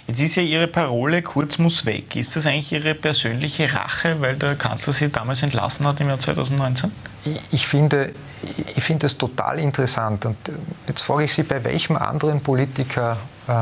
Jetzt ist ja Ihre Parole, Kurz muss weg. Ist das eigentlich Ihre persönliche Rache, weil der Kanzler Sie damals entlassen hat im Jahr 2019? Ich finde es total interessant. Und jetzt frage ich Sie, bei welchem anderen Politiker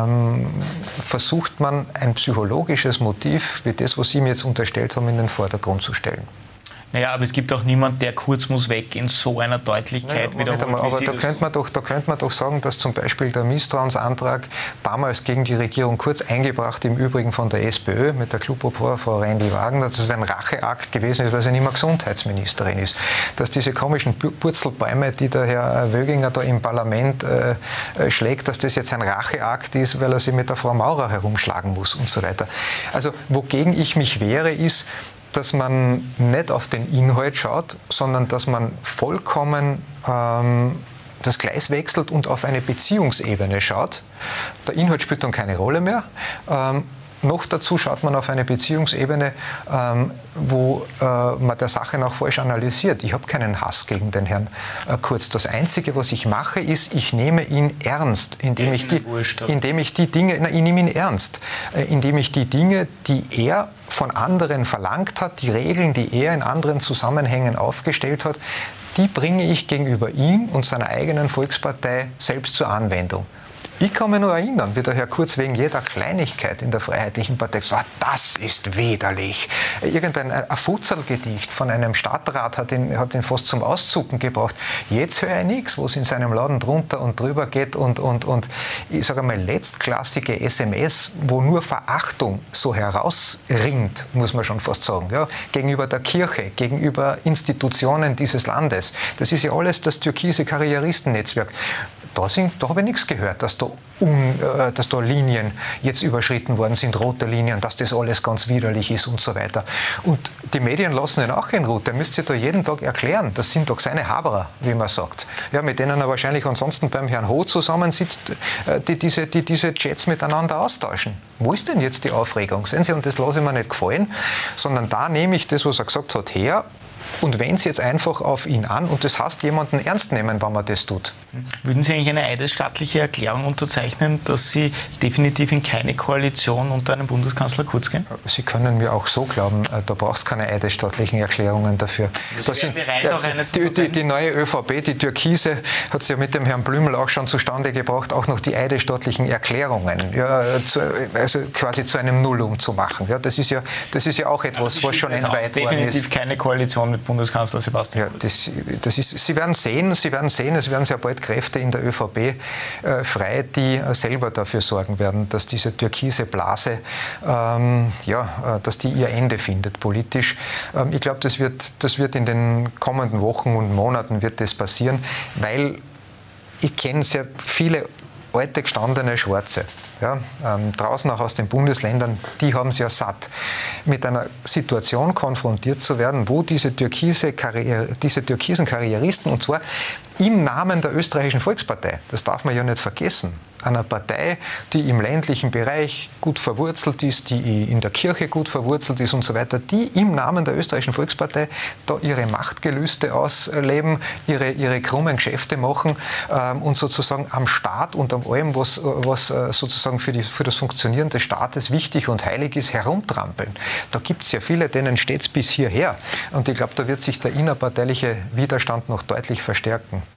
versucht man ein psychologisches Motiv wie das, was Sie mir jetzt unterstellt haben, in den Vordergrund zu stellen? Naja, aber es gibt auch niemanden, der Kurz muss weg in so einer Deutlichkeit wiederholt. Aber da könnte man doch sagen, dass zum Beispiel der Misstrauensantrag damals gegen die Regierung Kurz, eingebracht im Übrigen von der SPÖ mit der Clubobfrau Frau Reindl-Wagner, dass es ein Racheakt gewesen ist, weil sie nicht mehr Gesundheitsministerin ist. Dass diese komischen Purzelbäume, die der Herr Wöginger da im Parlament schlägt, dass das jetzt ein Racheakt ist, weil er sich mit der Frau Maurer herumschlagen muss und so weiter. Also wogegen ich mich wehre, ist, dass man nicht auf den Inhalt schaut, sondern dass man vollkommen das Gleis wechselt und auf eine Beziehungsebene schaut. Der Inhalt spielt dann keine Rolle mehr. Noch dazu schaut man auf eine Beziehungsebene, wo man der Sache noch falsch analysiert. Ich habe keinen Hass gegen den Herrn Kurz. Das Einzige, was ich mache, ist, ich nehme ihn ernst, indem ich die Dinge, ich nehme ihn ernst, indem ich die Dinge, die er von anderen verlangt hat, die Regeln, die er in anderen Zusammenhängen aufgestellt hat, die bringe ich gegenüber ihm und seiner eigenen Volkspartei selbst zur Anwendung. Ich kann mich nur erinnern, wie der Herr Kurz wegen jeder Kleinigkeit in der Freiheitlichen Partei gesagt hat, das ist widerlich. Irgendein Futzelgedicht von einem Stadtrat hat ihn fast zum Auszucken gebracht. Jetzt höre ich nichts, wo es in seinem Laden drunter und drüber geht und ich sage einmal, letztklassige SMS, wo nur Verachtung so herausrinnt, muss man schon fast sagen, ja, gegenüber der Kirche, gegenüber Institutionen dieses Landes. Das ist ja alles das türkise Karrieristennetzwerk. Da habe ich nichts gehört, dass da Linien jetzt überschritten worden sind, rote Linien, dass das alles ganz widerlich ist und so weiter. Und die Medien lassen ihn auch in Ruhe. Der müsste sich da jeden Tag erklären. Das sind doch seine Haberer, wie man sagt. Ja, mit denen er wahrscheinlich ansonsten beim Herrn Ho zusammensitzt, die diese Chats miteinander austauschen. Wo ist denn jetzt die Aufregung? Sehen Sie, und das lasse ich mir nicht gefallen, sondern da nehme ich das, was er gesagt hat, her und wende es jetzt einfach auf ihn an. Und das heißt, jemanden ernst nehmen, wenn man das tut. Würden Sie eigentlich eine eidesstattliche Erklärung unterzeichnen, dass Sie definitiv in keine Koalition unter einem Bundeskanzler Kurz gehen? Sie können mir auch so glauben, da braucht es keine eidesstattlichen Erklärungen dafür. Die neue ÖVP, die Türkise, hat es ja mit dem Herrn Blümel auch schon zustande gebracht, auch noch die eidesstattlichen Erklärungen, also quasi zu einem Nullum zu machen. Ja, das ist ja auch etwas, was schon entweiht worden ist. Definitiv keine Koalition mit Bundeskanzler Sebastian Kurz. Ja, Sie werden sehen, es werden sehr bald Kräfte in der ÖVP frei, die selber dafür sorgen werden, dass diese türkise Blase, dass die ihr Ende findet politisch. Ich glaube, das wird in den kommenden Wochen und Monaten wird das passieren, weil ich kenne sehr viele alte, gestandene Schwarze. Ja, draußen auch aus den Bundesländern, die haben es ja satt, mit einer Situation konfrontiert zu werden, wo diese türkisen Karrieristen, und zwar im Namen der österreichischen Volkspartei, das darf man ja nicht vergessen, einer Partei, die im ländlichen Bereich gut verwurzelt ist, die in der Kirche gut verwurzelt ist und so weiter, die im Namen der österreichischen Volkspartei da ihre Machtgelüste ausleben, ihre krummen Geschäfte machen und sozusagen am Staat und am allem, was sozusagen für das Funktionieren des Staates wichtig und heilig ist, herumtrampeln. Da gibt es ja viele, denen steht es bis hierher. Und ich glaube, da wird sich der innerparteiliche Widerstand noch deutlich verstärken.